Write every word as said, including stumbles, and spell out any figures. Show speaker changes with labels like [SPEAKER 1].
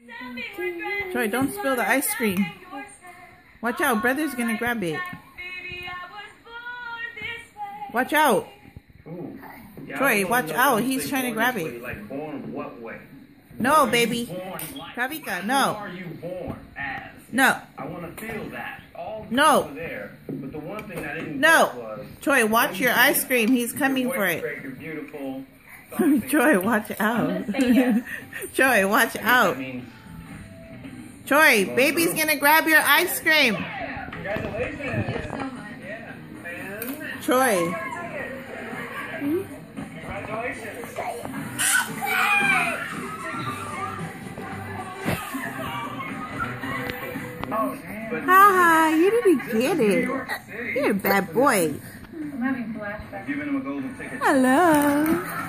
[SPEAKER 1] Troy, don't spill the ice cream. Watch out, brother's gonna grab it. Watch out.
[SPEAKER 2] Ooh. Yeah,
[SPEAKER 1] Troy, watch out. He's trying to grab it.
[SPEAKER 2] Like born what way?
[SPEAKER 1] No, baby.
[SPEAKER 2] Like,
[SPEAKER 1] Kavika, no.
[SPEAKER 2] Who are you born as?
[SPEAKER 1] No.
[SPEAKER 2] I want to feel that. All
[SPEAKER 1] No.
[SPEAKER 2] there. But the one thing I didn't
[SPEAKER 1] No.
[SPEAKER 2] get was...
[SPEAKER 1] Troy, watch your ice cream. He's coming for it.
[SPEAKER 2] You're beautiful.
[SPEAKER 1] Troy, watch out.
[SPEAKER 3] Yes.
[SPEAKER 1] Troy, watch out.
[SPEAKER 2] I mean,
[SPEAKER 1] Troy, baby's gonna grab your ice cream.
[SPEAKER 2] congratulations.
[SPEAKER 3] Thank you so much.
[SPEAKER 2] Yeah, man.
[SPEAKER 1] Troy.
[SPEAKER 2] Congratulations.
[SPEAKER 1] Haha, you didn't get it. You're a bad boy.
[SPEAKER 3] I'm having flashbacks.
[SPEAKER 2] Giving him a golden ticket.
[SPEAKER 1] Hello.